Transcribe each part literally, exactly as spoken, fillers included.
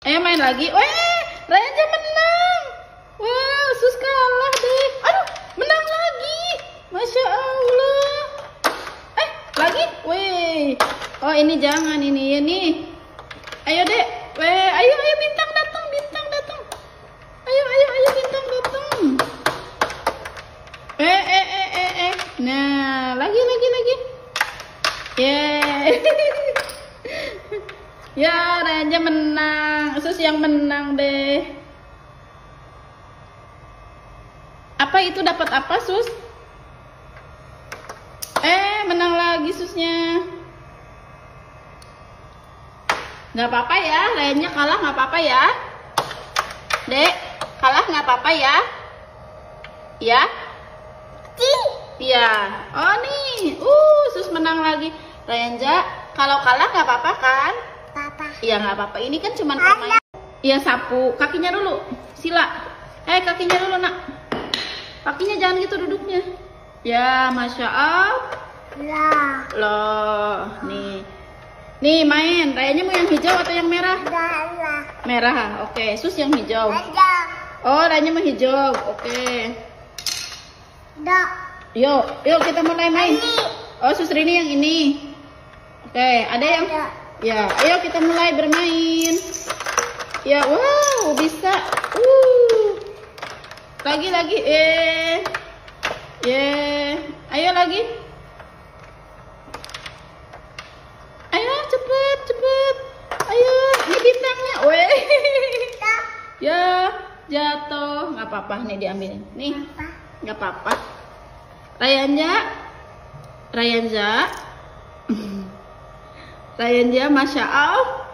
Ayo main lagi. Weh, Rayanja menang. Wah, sus kalah deh. Aduh, menang lagi. Masya Allah. Eh, lagi? Weh. Oh, ini jangan ini ya nih. Ayo dek. Weh, ayo ayo bintang datang, bintang datang. Ayo ayo ayo bintang datang. Eh eh eh eh eh. Nah, lagi lagi lagi. Yeay. Ya, Rayanja menang. Sus yang menang deh. Apa itu dapat apa, Sus? Eh, menang lagi Susnya. Nggak apa-apa ya, Rayanja kalah nggak apa-apa ya. Dek, kalah nggak apa-apa ya. Ya? Iya. Oh nih, uh, Sus menang lagi. Rayanja, kalau kalah nggak apa-apa kan? Iya nggak apa-apa. Ini kan cuma permainan. Iya sapu. Kakinya dulu. Sila. Eh kakinya dulu nak. Kakinya jangan gitu duduknya. Ya masya Allah. Loh. Nih. Nih main. Rayanya mau yang hijau atau yang merah? Merah. Oke. Sus yang hijau. Oh Rayanya mau hijau. Oke. Yuk. Yuk kita mulai main. Oh Sus Rini yang ini. Oke. Ada yang. Ya, ayo kita mulai bermain. Ya, wow, bisa. Uh. Lagi lagi eh. Yeah. Ayo lagi. Ayo cepet, cepet. Ayo, ini bintangnya. Weh. Ya, jatuh. Nggak apa-apa nih diambil. Nih. Nggak apa-apa. Rayanja. Rayanja. Rayanja, masya Allah.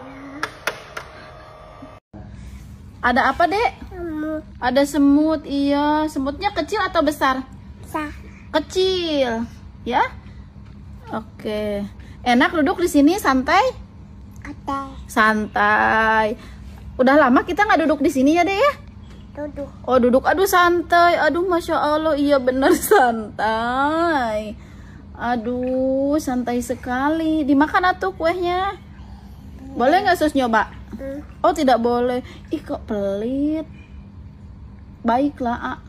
Ada apa dek? Semut. Ada semut, iya. Semutnya kecil atau besar? Besar. Kecil, ya? Oke. Enak duduk di sini santai? Santai. Santai. Udah lama kita nggak duduk di sini ya dek ya? Duduk. Oh duduk, aduh santai, aduh masya Allah, iya bener santai. Aduh, santai sekali. Dimakan atuh kuehnya. Boleh nggak Sus nyoba? Hmm. Oh, tidak boleh. Ih, kok pelit. Baiklah, A.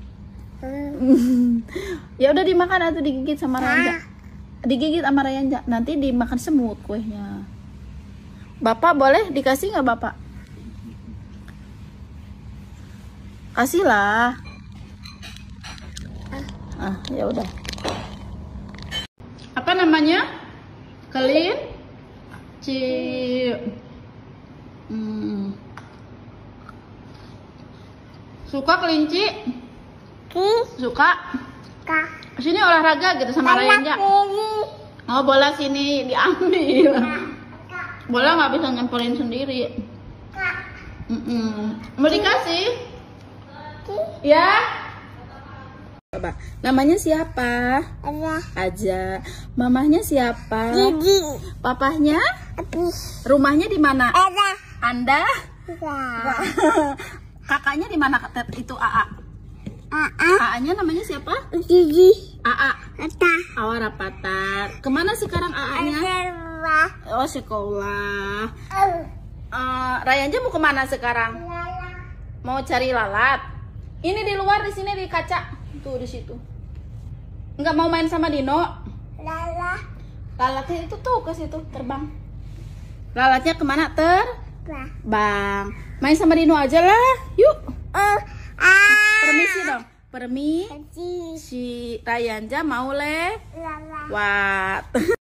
Hmm. Ya udah dimakan atau digigit sama Rayanja. Digigit sama Rayanja. Nanti dimakan semut kuehnya. Bapak boleh dikasih nggak Bapak? Kasihlah. Ah, ya udah. Apa namanya? Kelinci. Hmm. Suka kelinci? Suka? Sini olahraga gitu sama Rayanja. Oh bola sini diambil. Bola nggak bisa nyamperin sendiri. Mm -mm. Mau dikasih? Ya. Coba. Namanya siapa? Aja. Aja. Mamahnya siapa? Gigi. Papahnya? Abi. Rumahnya di mana? Ada. Anda? Ya. Kakaknya di mana? Itu A A. A A. A-nya namanya siapa? Gigi. A A. Ata. Awara Patar. Kemana sekarang A A-nya? Sekolah. Oh sekolah. Uh, Rayanja mau kemana sekarang? Lalat. Mau cari lalat. Ini di luar, di sini di kaca. Tuh di situ. Nggak mau main sama Dino? Lalat. Lalatnya itu tuh ke situ terbang. Lalatnya kemana terbang? Main sama Dino aja lah. Yuk. Uh, ah. Permisi dong. Permisi. Si Rayanja mau lewat.